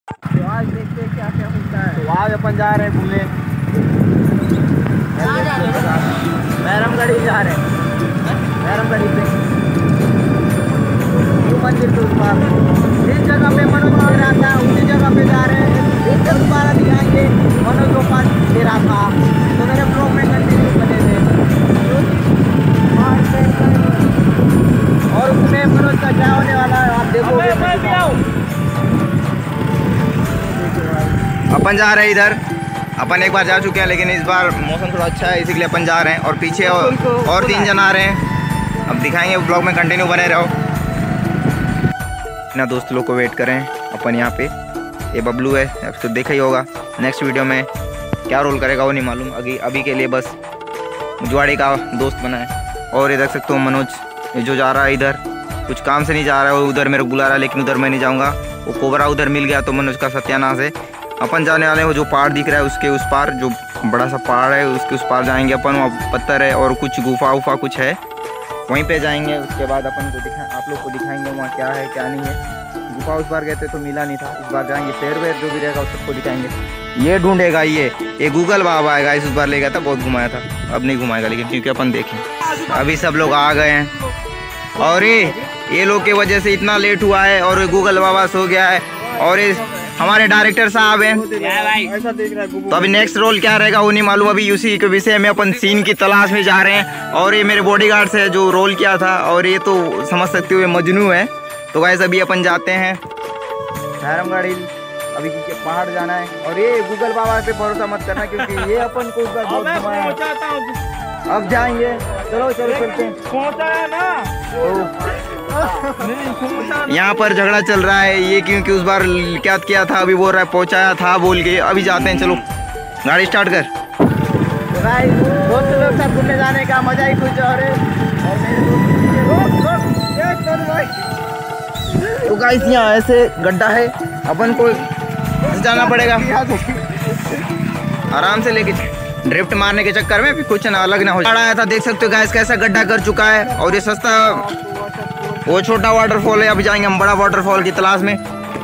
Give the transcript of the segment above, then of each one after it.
तो आज देखते हैं क्या क्या होता है। तो आज अपन जा रहे हैं घूमने, मैरमगढ़ी जा रहे हैं, मैरमगढ़ी पे मंदिर के उस पार जिस जगह पे मनोज दे रहा था उसी जगह पे जा रहे हैं। एक जगह दोबारा दिखाएंगे मनोज जो पास दे रहा था, तो मेरे ब्लॉग में कंटिन्यू बने थे और उसमें मनोज का क्या होने वाला है आप देखोगे। अपन जा रहे हैं इधर, अपन एक बार जा चुके हैं लेकिन इस बार मौसम थोड़ा अच्छा है इसीलिए अपन जा रहे हैं। और पीछे और 3 जन आ रहे हैं, अब दिखाएंगे ब्लॉग में कंटिन्यू बने रहो। ना दोस्त लोग को वेट करें अपन यहाँ पे। ये बबलू है, अब तो देखा ही होगा, नेक्स्ट वीडियो में क्या रोल करेगा वो नहीं मालूम। अभी के लिए बस जुआड़ी का दोस्त बना है। और ये देख सकते हो मनोज ये जो जा रहा है इधर, कुछ काम से नहीं जा रहा है, वो उधर मेरे को बुला रहा है लेकिन उधर मैं नहीं जाऊँगा। वो कोबरा उधर मिल गया तो मनोज का सत्यानाश है। अपन जाने वाले हैं वो जो पहाड़ दिख रहा है उसके उस पार, जो बड़ा सा पहाड़ है उसके उस पार जाएंगे अपन। वहाँ पत्थर है और कुछ गुफा उफा कुछ है, वहीं पे जाएंगे। उसके बाद अपन को आप लोग को दिखाएंगे वहाँ क्या है क्या नहीं है। गुफा उस बार गए थे तो मिला नहीं था, इस बार जाएंगे, शेर वेर जो भी रहेगा उस सबको दिखाएंगे। ये ढूंढेगा ये गूगल बाबा आएगा, इस बार ले गया था, बहुत घुमाया था, अब नहीं घुमाएगा लेकिन क्योंकि अपन देखें। अभी सब लोग आ गए हैं और ये लोग की वजह से इतना लेट हुआ है और गूगल बाबा सो गया है। और ये हमारे डायरेक्टर साहब हैं, तो अभी नेक्स्ट रोल क्या रहेगा वो नहीं मालूम। अभी उसी के विषय में अपन सीन की तलाश में जा रहे हैं। और ये मेरे बॉडीगार्ड से जो रोल किया था, और ये तो समझ सकते हो मजनू है। तो गाइस अभी अपन जाते हैं मैरमगढ़ी, अभी पहाड़ जाना है। और ये गूगल बाबा पे भरोसा मत करना क्योंकि ये अपन को बहुत घुमाया। अब जाएंगे, चलो चलते हैं। यहाँ पर झगड़ा चल रहा है ये क्योंकि उस बार क्या किया था, अभी बोल रहा है पहुँचाया था बोल के। अभी जाते हैं, चलो गाड़ी स्टार्ट कर। दोस्त लोग साथ घूमने जाने का मजा ही कुछ और है। तो गाइस यहाँ ऐसे गड्ढा है, अपन को जाना पड़ेगा आराम से, लेके ड्रिफ्ट मारने के चक्कर में भी कुछ ना अलग ना हो जाए। था देख सकते हो गाइस कैसा गड्ढा कर चुका है। और ये सस्ता वो छोटा वाटरफॉल है, अभी जाएंगे हम बड़ा वाटरफॉल की तलाश में।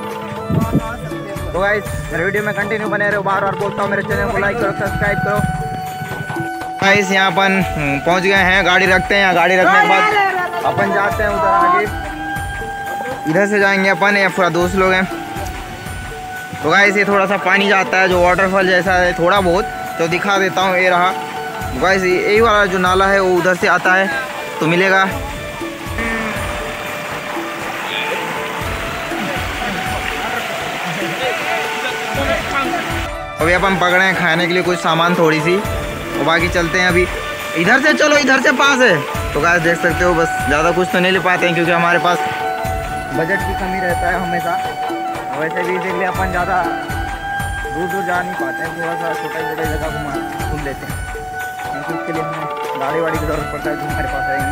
तो गाइस मेरे वीडियो में कंटिन्यू बने रहो, बार बार बोलता हूँ मेरे चैनल को लाइक करो, सब्सक्राइब करो। गाइस यहाँ अपन पहुँच गए हैं, गाड़ी रखते हैं। गाड़ी रखने के बाद अपन जाते हैं उधर आगे, इधर से जाएंगे अपन, या पूरा दोस्त लोग हैं। तो गाइस ये थोड़ा सा पानी जाता है जो वाटरफॉल जैसा है थोड़ा बहुत, तो दिखा देता हूँ। ये रहा गाइस, यही वाला जो नाला है वो उधर से आता है तो मिलेगा। अभी अपन पकड़े हैं खाने के लिए कुछ सामान थोड़ी सी, और बाकी चलते हैं। अभी इधर से चलो, इधर से पास है। तो गाइस देख सकते हो बस ज़्यादा कुछ तो नहीं ले पाते हैं क्योंकि हमारे पास बजट की कमी रहता है हमेशा। वैसे भी इसीलिए अपन ज़्यादा दूर जा नहीं पाते हैं, थोड़ा सा छोटा जगह घूम लेते हैं क्योंकि उसके लिए हमें गाड़ी वाड़ी की ज़रूरत पड़ता है जो हमारे पास है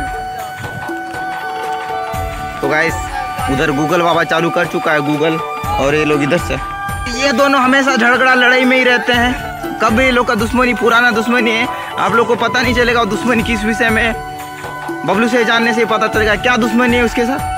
नहीं। तो गाइस उधर गूगल बाबा चालू कर चुका है गूगल, और ये लोग इधर से, ये दोनों हमेशा झगड़ा लड़ाई में ही रहते हैं। कभी ये लोग का दुश्मनी पुराना दुश्मनी है, आप लोग को पता नहीं चलेगा वो दुश्मनी किस विषय में। बबलू से जानने से पता चलेगा क्या दुश्मनी है उसके साथ।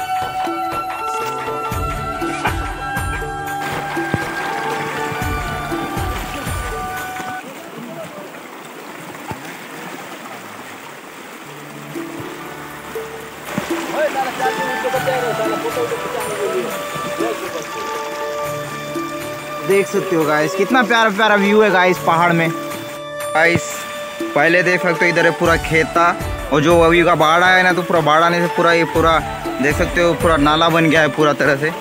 देख सकते हो गाइस कितना प्यारा प्यारा व्यू है गाइस पहाड़ में। गाइस पहले देख सकते हो इधर है पूरा खेत था, और जो अभी का बाढ़ आया है ना तो पूरा बाढ़ आने से पूरा ये पूरा देख सकते हो पूरा नाला बन गया है पूरा तरह से।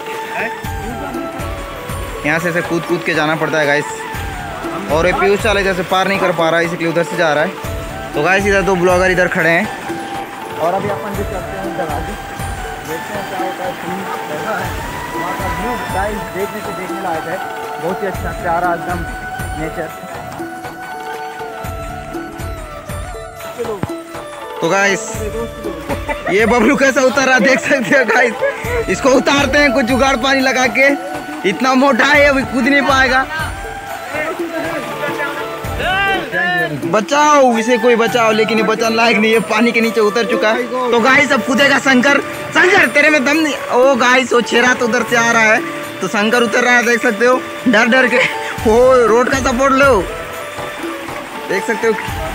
यहाँ से कूद के जाना पड़ता है गाइस, और ये पीयूष चाल इधर से पार नहीं कर पा रहा है इसलिए उधर से जा रहा है। तो गाइस इधर 2 ब्लॉगर इधर खड़े हैं, और अभी अपन भी चलते हैं उधर आगे, देखते हैं क्या होता है। वहाँ का व्यू गाइस देखने लायक है, बहुत ही अच्छा प्यारा एकदम नेचर। तो गाइस ये बबलू कैसा उतर रहा देख सकते हो गाइस, इसको उतारते हैं कुछ जुगाड़ पानी लगा के, इतना मोटा है अभी कूद नहीं पाएगा। बचाओ इसे, कोई बचाओ, लेकिन ये बचाने लायक नहीं है, पानी के नीचे उतर चुका है। तो गाइस अब कूदेगा शंकर तेरे में दम नहीं। ओ गाइस वो छेरा तो उधर से आ रहा है, तो शंकर उतर रहा है, देख सकते हो डर डर के। ओ रोड का सपोर्ट लो, देख सकते हो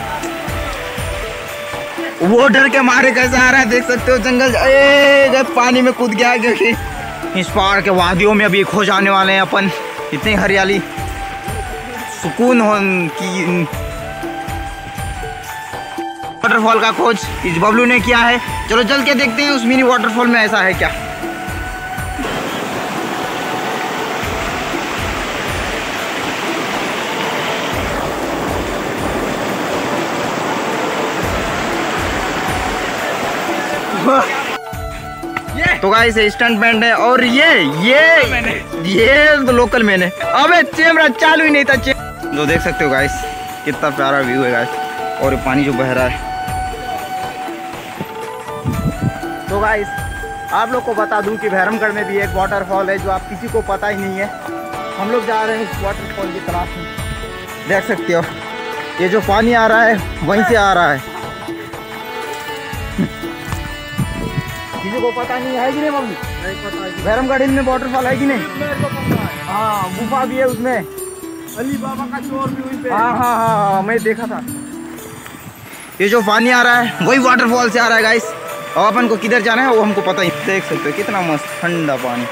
वो डर के मारे कैसे आ रहा है, देख सकते हो। जंगल पानी में कूद गया, क्योंकि इस पहाड़ के वादियों में अभी खो जाने वाले हैं अपन। इतनी हरियाली, सुकून हो की। वाटरफॉल का खोज इस बबलू ने किया है। चलो चल के देखते हैं उस मिनी वाटरफॉल में ऐसा है क्या। तो गाइस स्टंट बैंड है, और ये तो लोकल मैन है। अबे कैमरा चालू ही नहीं था। जो देख सकते हो गाइस कितना प्यारा व्यू है गाइस, और पानी जो बह रहा है। तो गाइस आप लोग को बता दूं कि भैरमगढ़ में भी एक वाटरफॉल है जो आप किसी को पता ही नहीं है। हम लोग जा रहे हैं इस वाटरफॉल की तलाश में। देख सकते हो ये जो पानी आ रहा है वहीं से आ रहा है। किसी को पता नहीं है कि नहीं मम्मी? नहीं पता है। भैरमगढ़ में वाटरफॉल है कि नहीं? मेरे को पता है। हाँ गुफा भी है उसमें, अली बाबा का चोर भी वहीं पे। हाँ मैं देखा था। ये जो पानी आ रहा है वही वाटरफॉल से आ रहा है गाइस, और अपन को किधर जाना है वो हमको पता ही। देख सकते हो कितना मस्त ठंडा पानी।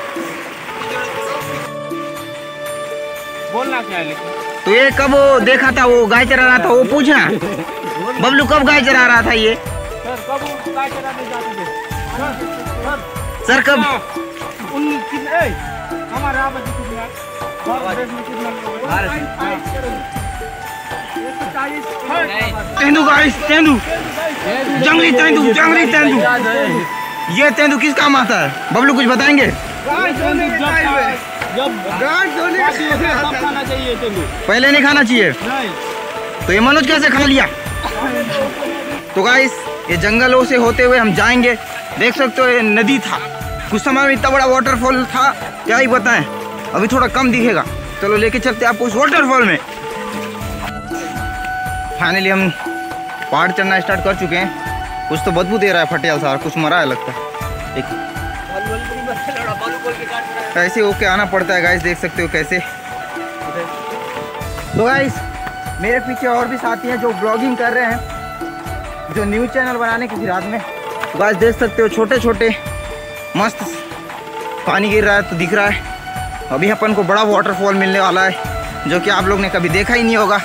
बोलना क्या है लेकिन? तो ये कब वो देखा था, वो गाय चरा रहा था, वो पूछना बबलू कब गाय चरा रहा था ये? सर कब गाय चराने जाते थे? सर कब? हमारे तेंदू गाइस, तेंदू जंगली तेंदू, जंगली तेंदू। ये तेंदू किस काम आता है बबलू, कुछ बताएंगे? खाना चाहिए तेंदू, पहले नहीं खाना चाहिए। तो ये मनोज कैसे खा लिया? तो गाइस ये जंगलों से होते हुए हम जाएंगे। देख सकते हो ये नदी था, कुछ समय में इतना बड़ा वाटरफॉल था क्या ही बताएं, अभी थोड़ा कम दिखेगा। चलो लेके चलते हैं आपको उस वाटरफॉल में। फाइनली हम पहाड़ चढ़ना स्टार्ट कर चुके हैं। कुछ तो बदबू दे रहा है फटियाल सा, कुछ मरा है लगता है। ऐसे होके आना पड़ता है गाइस, देख सकते हो कैसे। तो गाइस मेरे पीछे और भी साथी हैं जो ब्लॉगिंग कर रहे हैं, जो न्यूज़ चैनल बनाने की फिराद में। तो गाइस देख सकते हो छोटे छोटे मस्त पानी गिर रहा है तो दिख रहा है। अभी अपन को बड़ा वाटरफॉल मिलने वाला है जो कि आप लोग ने कभी देखा ही नहीं होगा।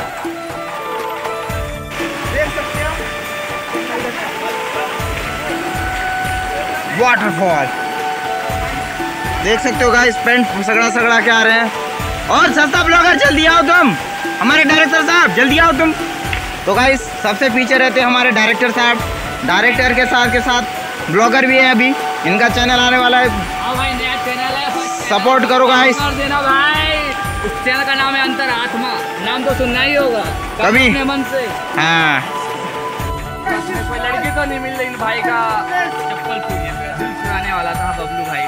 देख सकते हो वाटरफॉल, देख सकते हो गाइस पेंट सगड़ा सगड़ा के आ रहे हैं। और सस्ता ब्लॉगर जल्दी आओ तुम, हमारे डायरेक्टर साहब जल्दी आओ तुम। तो गाइस सबसे पीछे रहते हैं हमारे डायरेक्टर साहब, डायरेक्टर के साथ ब्लॉगर भी है। अभी इनका चैनल आने वाला है, भाई नया चैनल है, सपोर्ट करो गाइस। देना भाई। उस चैनल का नाम है अंतरात्मा, नाम तो सुनना ही होगा कभी मन से। हाँ कोई लड़की तो नहीं मिल रही, भाई का चप्पल दिल चुराने वाला था बबलू भाई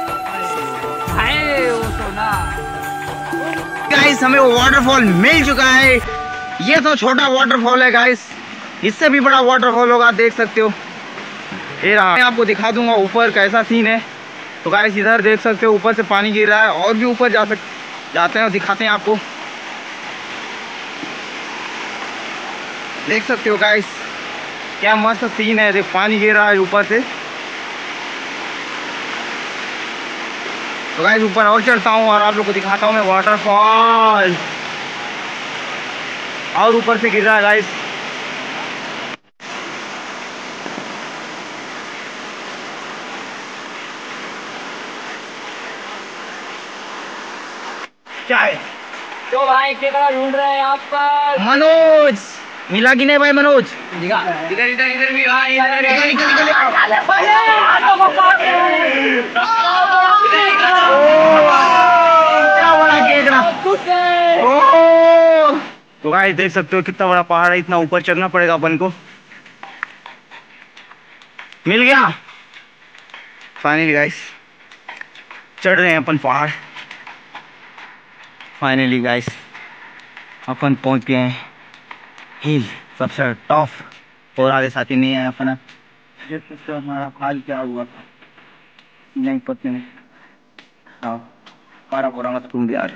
वो सोना। गाइस हमें वो वाटरफॉल मिल चुका है। ये तो छोटा वाटरफॉल है गाइस, इससे भी बड़ा वाटरफॉल होगा, देख सकते हो। ये रहा, मैं आपको दिखा दूंगा ऊपर कैसा सीन है। तो गाइस इधर देख सकते हो ऊपर से पानी गिर रहा है, और भी ऊपर जाते हैं और दिखाते हैं आपको। देख सकते हो गाइस क्या मस्त सीन है, देख पानी गिर रहा है ऊपर से। तो गाइस ऊपर और चढ़ता हूँ और आप लोग को दिखाता हूँ मैं वाटरफॉल, और ऊपर से गिर रहा है गाइस। क्या है? तो भाई क्या ढूंढ रहे हैं आप पर? मनोज मिला कि नहीं भाई? मनोज इधर इधर इधर भी भाई, तो गाइस देख सकते हो कितना बड़ा पहाड़ है, इतना ऊपर चढ़ना पड़ेगा अपन को। मिल गया फाइनली गाइस, चढ़ रहे हैं अपन पहाड़। फाइनली गाइस अपन पहुंच गए हैं हिल सबसे टॉप, और आगे साथी नहीं है अपना। हमारा हाल क्या हुआ नहीं पता नहीं। हाँ हमारा पूरा मत तुम यार।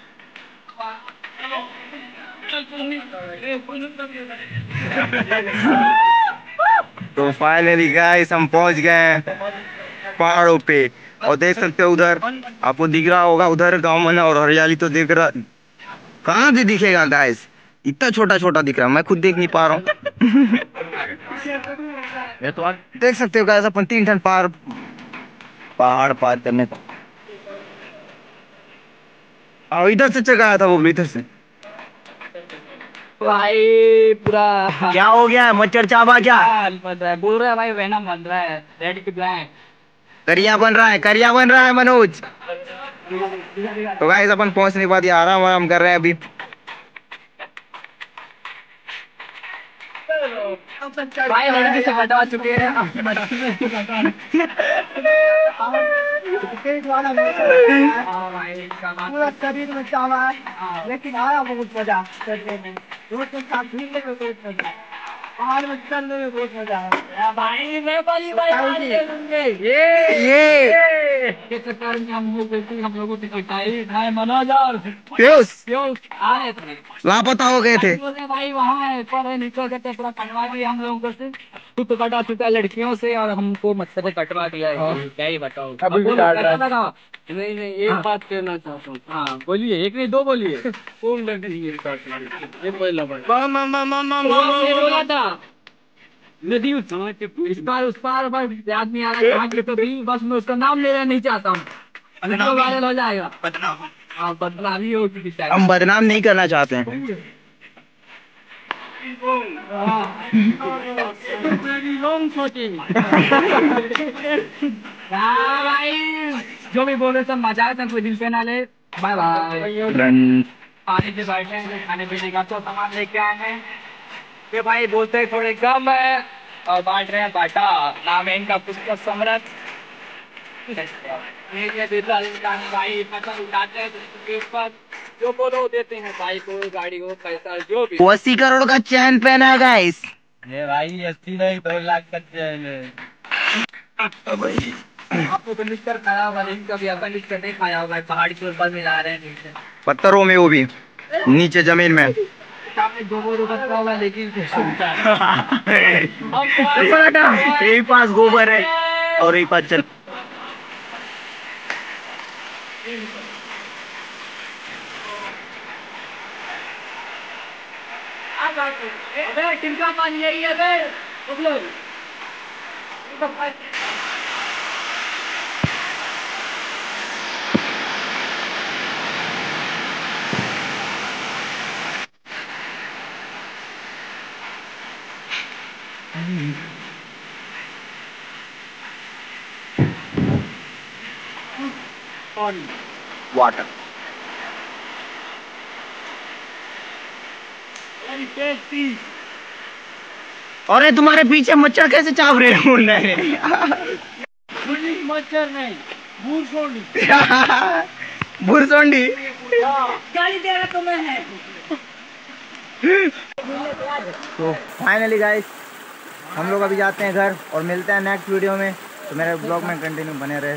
तो फाइनली गाइस हम पहुंच गए हैं पहाड़ों पे और देख सकते हो उधर आपको दिख रहा होगा, उधर गांव मना और हरियाली तो दिख रहा, कहाँ से दिखेगा गाइस, इतना छोटा छोटा दिख रहा है, मैं खुद देख नहीं पा रहा हूँ। ये तो आप देख सकते हो गाइस अपन 3 टन पहाड़ पार करने को। और इधर से चढ़ आया था वो, इधर से भाई पूरा क्या हो गया, मच्छर चाबा क्या? बन रहा है, बोल रहा है भाई वेनम बन रहा है, रेड की ब्लैक। करिया बन रहा है, करिया बन रहा है मनोज। तो गाइस अपन पहुंचने के बाद ये आराम आराम कर रहे हैं अभी। भाई लड़की से हटा चुके हैं। पूरा शरीर में चावा है, लेकिन आया बहुत मजा करने में, दोस्त के साथ घूमने में बहुत मजा, पहाड़ में चलने में बहुत मजा है भाई। मैं पहली बार ये चक्कर में हम लोगों की पिटाई भाई मनोज और पीयूष आए थे, लापता हो गए थे। भाई वहाँ है पर निकल के पूरा कटवा दिया हम लोगों से, खुद तो कटा चुका है लड़कियों से और हमको मच्छर से कटवा दिया है, क्या ही बताओ। अभी भी काट रहा है। नहीं नहीं एक बात कहना चाहता हूँ। हाँ बोलिए, एक नहीं दो बोलिए। कौन लड़की ये पहला बोला था नदी इस बार उस पार याद नहीं आ रहा कहाँ की, तो भी बस मैं उसका नाम लेना नहीं चाहता हूँ, वायरल हो जाएगा। हाँ बदनामी होगी, हम बदनाम नहीं करना चाहते हैं। भाई जो भी बोले सब मजा है, कोई दिल पे ना ले। Bye bye. पानी से बैठे हैं, खाने पीने का तो सामान लेके आए हैं। ये भाई बोलते हैं थोड़े कम है और बांट रहे हैं बाटा, नाम है इनका पुष्प सम्राट। भाई फसल उठाते हैं उसके ऊपर जो बोलो देते हैं, भाई को गाड़ी को पैसा जो भी। 80 करोड़ का चैन पहना है गाइस। ये भाई 80 नहीं 2 लाख का चैन है। आपको कंडक्टर खाया होगा, लेकिन कभी अपन कंडक्टर नहीं खाया होगा, पहाड़ी के ऊपर मिला रहे हैं नीचे पत्थरों में, वो भी नीचे जमीन में। सामने दो रुपया होगा लेकिन यही पास गोबर है और यही पास चल। अबे टिमका पानी यही है बे, वाटर। अरे तुम्हारे पीछे मच्छर कैसे चाव रहे हो? मच्छर नहीं भूरसोंडी। गाली दे रहा तुम्हें है। तो फाइनली गाइस हम लोग अभी जाते हैं घर और मिलते हैं नेक्स्ट वीडियो में। तो मेरे ब्लॉग में कंटिन्यू बने रहे।